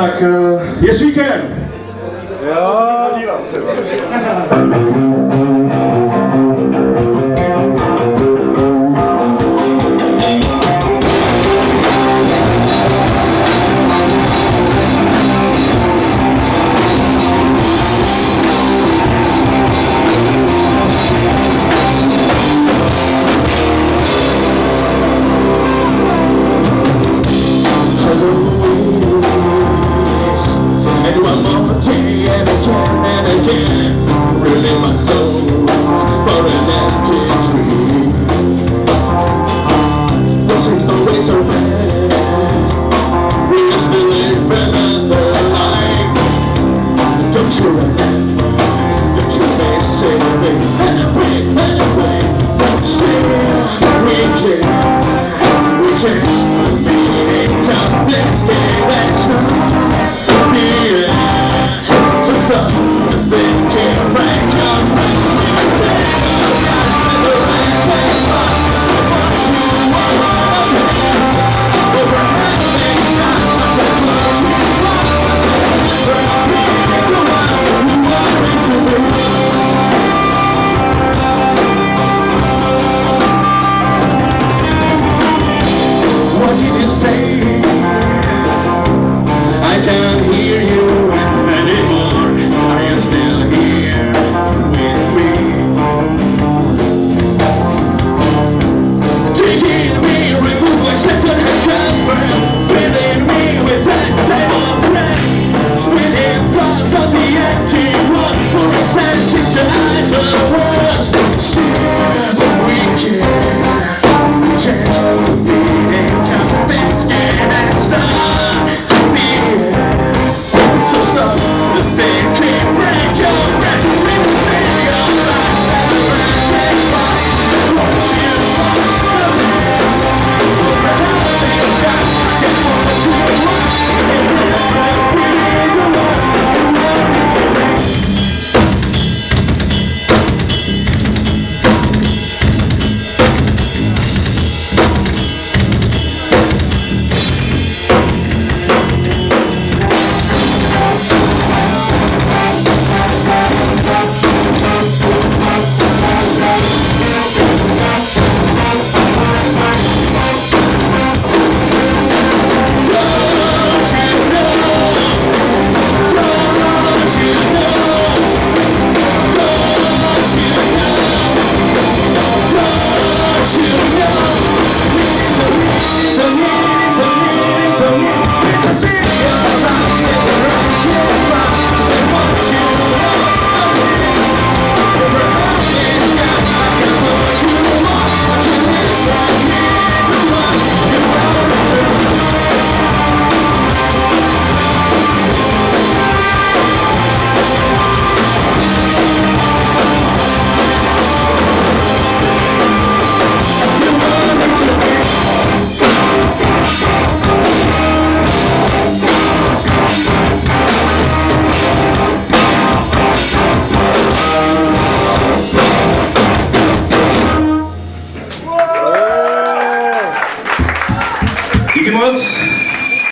Tak je víkend. Jo. Really my soul for an empty tree. Wasn't always so bad. We used to live another life. Don't you remember? Don't you miss it? Happy. Still we can meaning of this day that's not here. So stop thinking right now. What did you say? I can't hear.